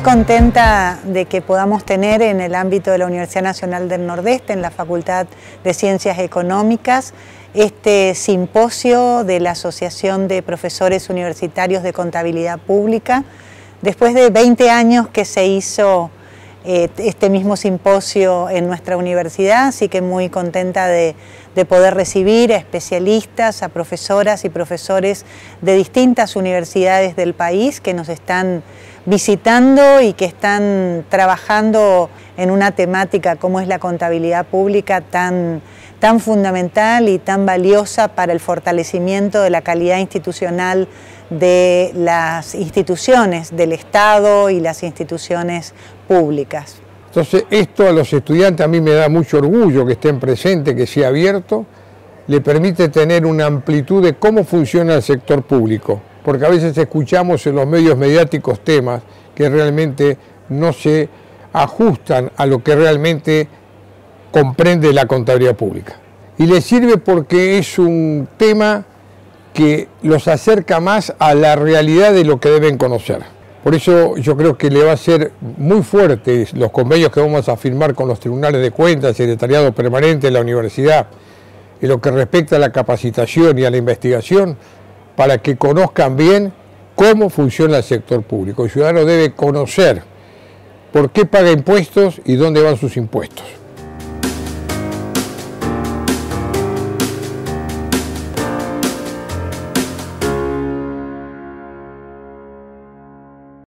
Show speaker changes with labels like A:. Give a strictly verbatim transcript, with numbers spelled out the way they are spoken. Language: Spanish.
A: contenta de que podamos tener en el ámbito de la Universidad Nacional del Nordeste, en la Facultad de Ciencias Económicas, este simposio de la Asociación de Profesores Universitarios de Contabilidad Pública. Después de veinte años que se hizo eh, este mismo simposio en nuestra universidad, así que muy contenta de, de poder recibir a especialistas, a profesoras y profesores de distintas universidades del país que nos están visitando y que están trabajando en una temática como es la contabilidad pública tan, tan fundamental y tan valiosa para el fortalecimiento de la calidad institucional de las instituciones del Estado y las instituciones públicas.
B: Entonces esto a los estudiantes a mí me da mucho orgullo que estén presentes, que sea abierto, le permite tener una amplitud de cómo funciona el sector público, porque a veces escuchamos en los medios mediáticos temas que realmente no se ajustan a lo que realmente comprende la contabilidad pública. Y les sirve porque es un tema que los acerca más a la realidad de lo que deben conocer. Por eso yo creo que le va a ser muy fuerte los convenios que vamos a firmar con los tribunales de cuentas, el secretariado permanente de la universidad, en lo que respecta a la capacitación y a la investigación, para que conozcan bien cómo funciona el sector público. El ciudadano debe conocer por qué paga impuestos y dónde van sus impuestos.